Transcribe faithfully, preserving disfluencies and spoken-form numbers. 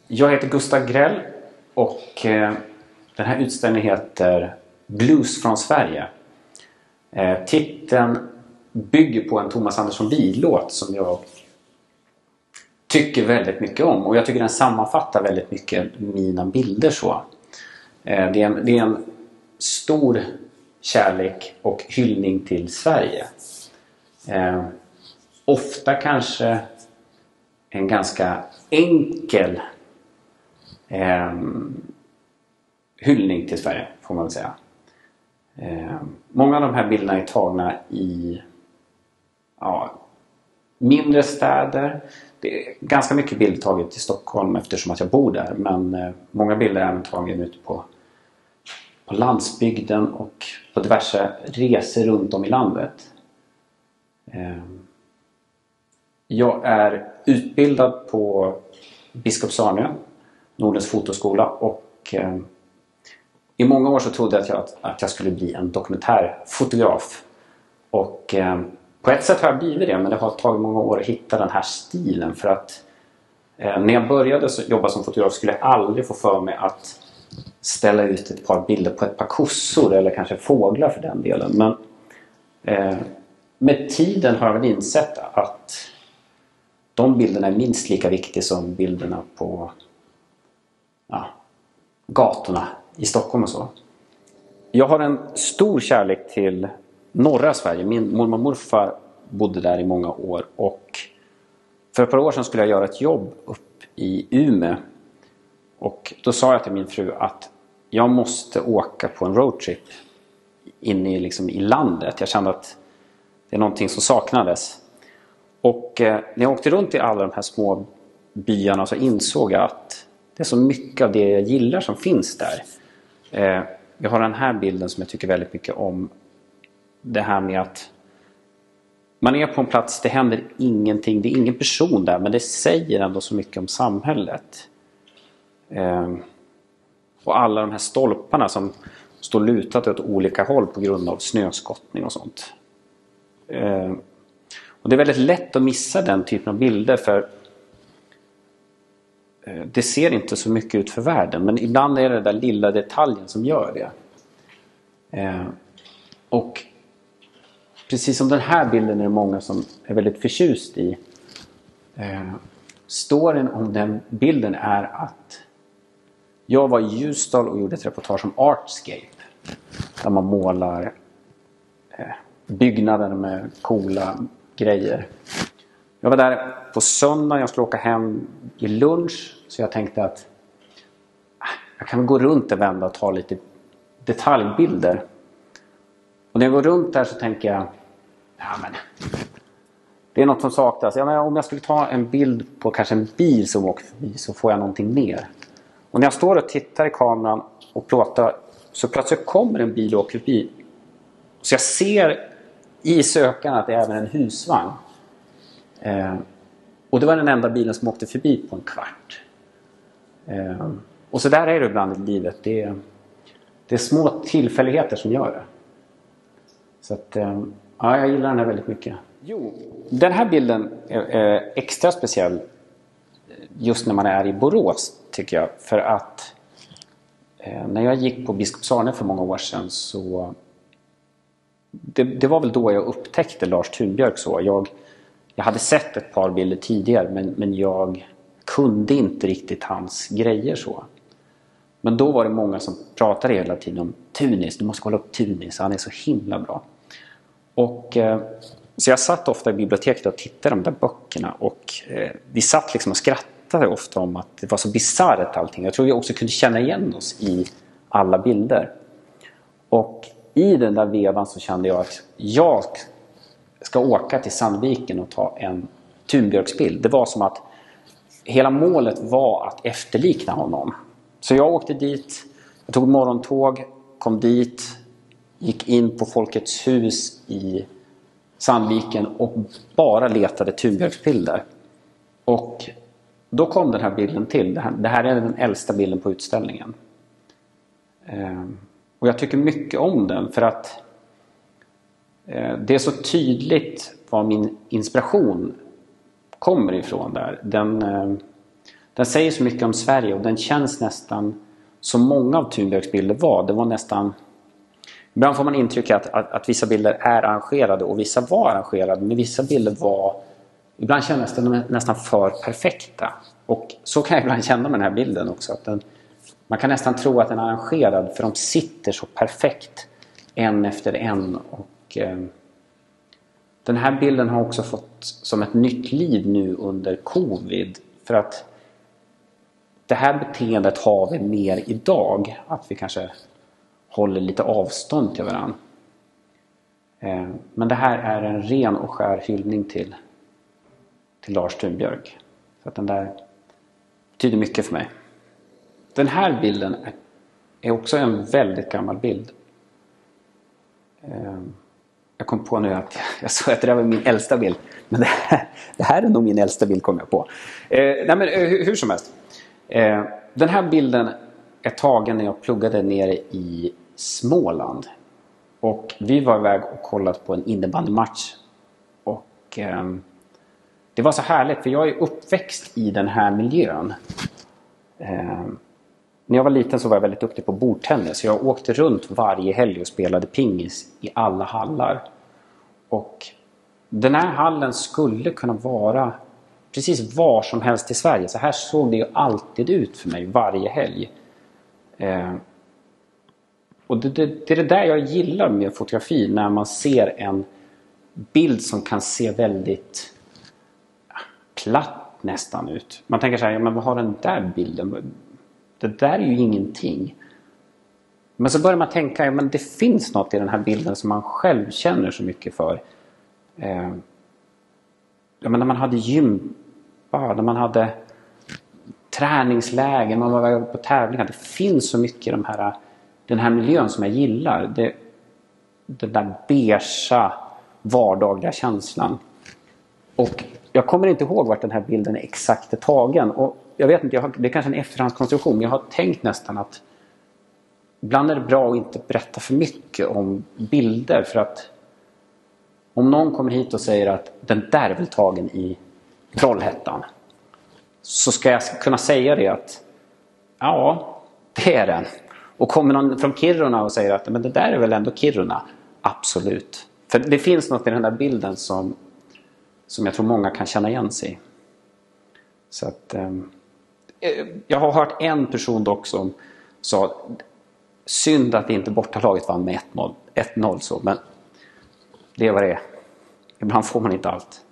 Jag heter Gustav Grell och eh, den här utställningen heter Blues från Sverige. Eh, titeln bygger på en Thomas Andersson Vid-låt som jag tycker väldigt mycket om. Och jag tycker den sammanfattar väldigt mycket mina bilder så. Eh, det, är en, det är en stor kärlek och hyllning till Sverige. Eh, ofta kanske en ganska enkel eh, hyllning till Sverige, får man väl säga. Eh, många av de här bilderna är tagna i ja, mindre städer. Det är ganska mycket bilder taget i Stockholm eftersom att jag bor där. Men eh, många bilder är även tagen ute på, på landsbygden och på diverse resor runt om i landet. Eh, jag är utbildad på Biskopsarnö, Nordens fotoskola, och eh, i många år så trodde jag att jag, att jag skulle bli en dokumentärfotograf. Och eh, på ett sätt har jag blivit det, men det har tagit många år att hitta den här stilen. För att eh, när jag började så, jobba som fotograf skulle jag aldrig få för mig att ställa ut ett par bilder på ett par kossor eller kanske fåglar för den delen. Men eh, med tiden har jag väl insett att de bilderna är minst lika viktiga som bilderna på ja, gatorna i Stockholm och så. Jag har en stor kärlek till norra Sverige. Min mormor och morfar bodde där i många år. Och för ett par år sedan skulle jag göra ett jobb upp i Umeå. Och då sa jag till min fru att jag måste åka på en roadtrip in i, liksom, i landet. Jag kände att det är någonting som saknades. Och eh, när jag åkte runt i alla de här små byarna så insåg jag att det är så mycket av det jag gillar som finns där. Eh, jag har den här bilden som jag tycker väldigt mycket om. Det här med att man är på en plats, det händer ingenting, det är ingen person där, men det säger ändå så mycket om samhället. Eh, och alla de här stolparna som står lutat åt olika håll på grund av snöskottning och sånt. Eh, och det är väldigt lätt att missa den typen av bilder, för eh, det ser inte så mycket ut för världen, men ibland är det den där lilla detaljen som gör det. Eh, och precis som den här bilden är det många som är väldigt förtjust i. Eh, storyn om den bilden är att jag var i Ljusdal och gjorde ett reportage om Artscape. Där man målar eh, byggnader med coola grejer. Jag var där på söndag, jag skulle åka hem i lunch. Så jag tänkte att ah, jag kan gå runt och vända och ta lite detaljbilder. Och när jag går runt där så tänker jag, ja men det är något som saknas. Ja, men om jag skulle ta en bild på kanske en bil som åker förbi så får jag någonting mer. Och när jag står och tittar i kameran och plåtar så plötsligt kommer en bil och åker förbi. Så jag ser i sökaren att det är även en husvagn. Eh, och det var den enda bilen som åkte förbi på en kvart. Eh, och så där är det ibland i livet. Det är, det är små tillfälligheter som gör det. Så att, eh, ja, jag gillar den här väldigt mycket. Jo, den här bilden är, är extra speciell just när man är i Borås, tycker jag. För att eh, när jag gick på Biskopsarnö för många år sedan så det, det var väl då jag upptäckte Lars Thunbjörk så. Jag, jag hade sett ett par bilder tidigare, men, men jag kunde inte riktigt hans grejer så. Men då var det många som pratade hela tiden om Tunis. Du måste kolla upp Tunis, han är så himla bra. Och eh, så jag satt ofta i biblioteket och tittade de där böckerna. Och eh, vi satt liksom och skrattade ofta om att det var så bisarrt allting. Jag tror vi också kunde känna igen oss i alla bilder. Och i den där vevan så kände jag att jag ska åka till Sandviken och ta en Thunbjörksbild. Det var som att hela målet var att efterlikna honom. Så jag åkte dit, jag tog morgontåg, kom dit, gick in på Folkets hus i Sandviken och bara letade Thunbjörksbilder. Och då kom den här bilden till. Det här, det här är den äldsta bilden på utställningen. Ehm, och jag tycker mycket om den för att eh, det är så tydligt var min inspiration kommer ifrån där. Den, eh, Den säger så mycket om Sverige och den känns nästan som många av Thunbjörks bilder var. Det var nästan... Ibland får man intryck att, att, att vissa bilder är arrangerade och vissa var arrangerade. Men vissa bilder var... Ibland kändes de nästan för perfekta. Och så kan jag ibland känna med den här bilden också. Att den, man kan nästan tro att den är arrangerad för de sitter så perfekt en efter en. Och eh, den här bilden har också fått som ett nytt liv nu under covid. För att det här beteendet har vi mer idag. Att vi kanske håller lite avstånd till varandra. Eh, men det här är en ren och skär hyllning till, till Lars Thunbjörk. Så att den där betyder mycket för mig. Den här bilden är, är också en väldigt gammal bild. Eh, jag kom på nu att jag sa att det där var min äldsta bild. Men det här, det här är nog min äldsta bild, kom jag på. Eh, nej men hur, hur som helst. Eh, den här bilden är tagen när jag pluggade nere i Småland. Och vi var iväg och kollat på en innebandymatch. Och eh, det var så härligt, för jag är uppväxt i den här miljön. Eh, när jag var liten så var jag väldigt duktig på bordtennis. Jag åkte runt varje helg och spelade pingis i alla hallar. Och den här hallen skulle kunna vara precis var som helst i Sverige. Så här såg det ju alltid ut för mig varje helg. Eh, och det, det, det är det där jag gillar med fotografi. När man ser en bild som kan se väldigt platt nästan ut. Man tänker så här, ja, men vad har den där bilden? Det där är ju ingenting. Men så börjar man tänka, ja, men det finns något i den här bilden som man själv känner så mycket för. Eh, ja, men när man hade gympa, när man hade träningsläger, man var på tävlingar. Det finns så mycket i de här, den här miljön som jag gillar. Det, den där beige, vardagliga känslan. Och jag kommer inte ihåg vart den här bilden är exakt tagen. Och jag vet inte, jag har, det är kanske en efterhandskonstruktion. Men jag har tänkt nästan att ibland är det bra att inte berätta för mycket om bilder. För att om någon kommer hit och säger att den där är väl tagen i Trollhättan. Så ska jag kunna säga det att ja, det är den. Och kommer någon från Kiruna och säger att men det där är väl ändå Kiruna. Absolut. För det finns något i den där bilden som, som jag tror många kan känna igen sig i. Så att eh, jag har hört en person dock som sa synd att inte bortalaget vann med ett noll så, men det är vad det är. Ibland får man inte allt.